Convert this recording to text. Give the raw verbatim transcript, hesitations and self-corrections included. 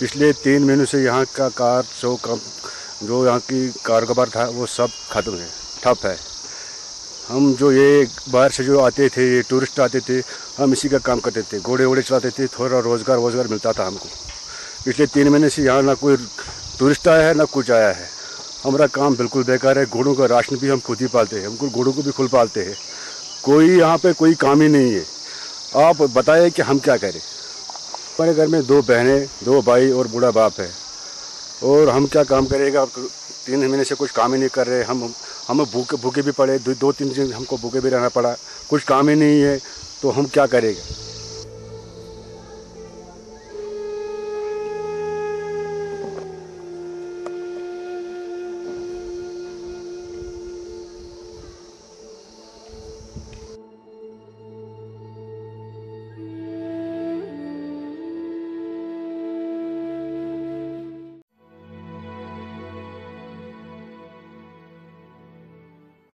पिछले तीन महीनों से यहाँ का कार जो कम जो यहाँ की कारोबार था वो सब खत्म है, ठप है। हम जो ये बाहर से जो आते थे, ये टूरिस्ट आते थे, हम इसी का काम करते थे, घोड़े वोड़े चलाते थे, थोड़ा रोज़गार वोज़गार मिलता था हमको। पिछले तीन महीने से यहाँ ना कोई टूरिस्ट आया है ना कुछ आया है। हमारा काम बिल्कुल बेकार है। घोड़ों का राशन भी हम खुद ही पालते हैं, हमको घोड़ों को भी खुद पालते हैं। कोई यहाँ पे कोई काम ही नहीं है। आप बताएं कि हम क्या करें। हमारे घर में दो बहनें, दो भाई और बूढ़ा बाप है, और हम क्या काम करेगा। तीन महीने से कुछ काम ही नहीं कर रहे। हम हम भूखे भूखे भी पड़े, दो, दो तीन दिन हमको भूखे भी रहना पड़ा। कुछ काम ही नहीं है तो हम क्या करेंगे।